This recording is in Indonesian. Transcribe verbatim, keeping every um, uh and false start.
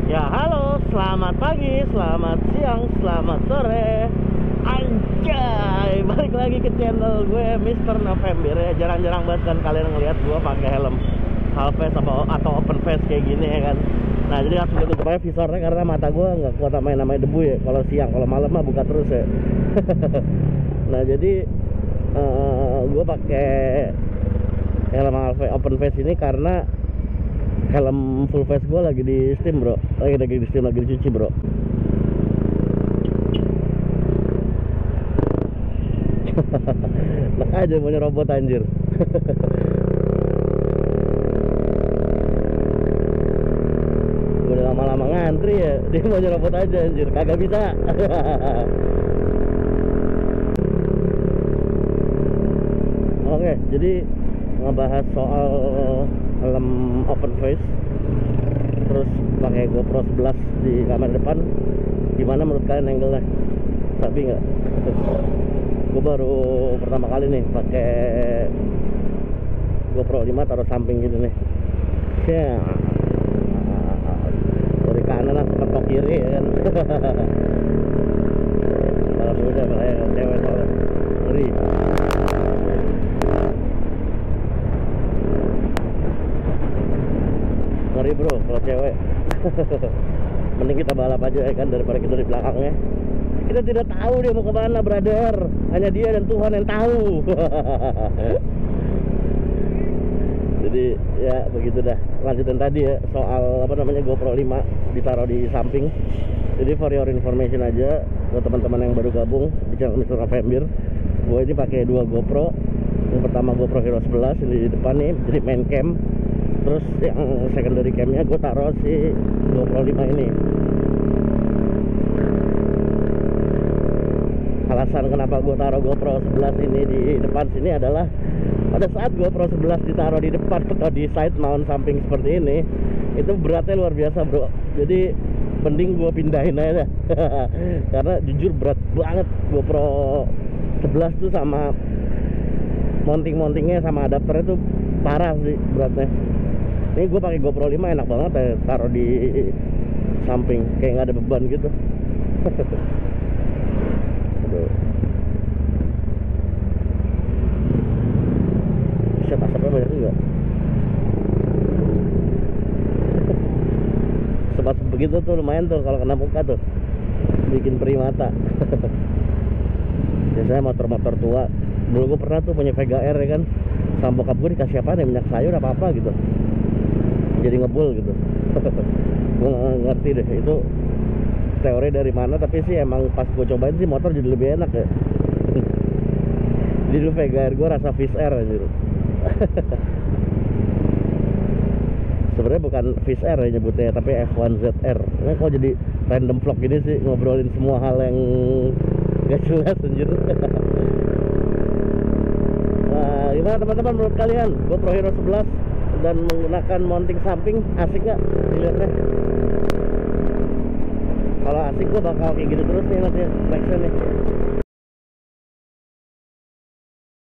Ya halo, selamat pagi, selamat siang, selamat sore. Anjay, balik lagi ke channel gue Mister November ya. Jarang-jarang banget kan kalian ngeliat gue pakai helm half face atau, atau open face kayak gini ya kan. Nah jadi langsung gue tutup aja visornya karena mata gue nggak kuat sama yang namanya debu ya. Kalau siang, kalau malam mah buka terus ya. Nah jadi uh, gue pakai helm half face, open face ini karena helm full face gue lagi di steam bro, lagi lagi di steam, lagi dicuci bro. Nak aja mau nyerobot anjir. Udah lama-lama ngantri ya, dia mau nyerobot aja anjir, kagak bisa. Oke, jadi ngebahas soal helm open face terus pakai GoPro sebelas di kamera depan, gimana menurut kalian angle-nya? Sabi nggak? Gue baru pertama kali nih pakai GoPro lima taruh samping gitu nih. Ya, dari kanan langsung ke kiri ya kan. Kalau udah kayak cewek soalnya ngeri. Ngeri bro kalau cewek. Mending kita balap aja ya kan daripada kita di belakangnya. Kita tidak tahu dia mau kemana brother, hanya dia dan Tuhan yang tahu. Jadi ya begitu dah. Lanjutin tadi ya soal apa namanya GoPro lima ditaruh di samping. Jadi for your information aja buat teman-teman yang baru gabung di channel Mister November, gue ini pakai dua GoPro. Yang pertama GoPro Hero sebelas ini di depan nih, jadi main cam. Terus yang secondary camnya gue taruh si GoPro lima ini. Alasan kenapa gue taruh GoPro sebelas ini di depan sini adalah pada saat GoPro sebelas ditaruh di depan atau di side mount samping seperti ini, itu beratnya luar biasa bro. Jadi mending gue pindahin aja. Karena jujur berat banget GoPro sebelas tuh, sama mounting-mountingnya sama adapternya tuh parah sih beratnya. Ini gue pakai GoPro lima enak banget ya, taruh di samping kayak nggak ada beban gitu. Aduh. Set asapnya banyak juga. Sebat begitu tuh lumayan tuh kalau kena muka tuh, bikin perih mata. Biasanya motor-motor tua. Dulu gue pernah tuh punya Vega R ya kan, sama bokap gue dikasih apa nih, minyak sayur apa-apa gitu, jadi ngebul gitu. Gue gak ngerti deh itu teori dari mana, tapi sih emang pas gue cobain sih motor jadi lebih enak ya. Jadi dulu Vega R gue rasa Fish Air aja. Sebenarnya bukan Fish Air ya nyebutnya, tapi F satu Z R. Ini kok jadi random vlog gini sih, ngobrolin semua hal yang gak jelas anjir. Nah, gimana teman-teman menurut kalian GoPro Hero sebelas dan menggunakan mounting samping asik gak dilihatnya? Kalau asik gue bakal kayak gini terus nih nanti nextnya nih.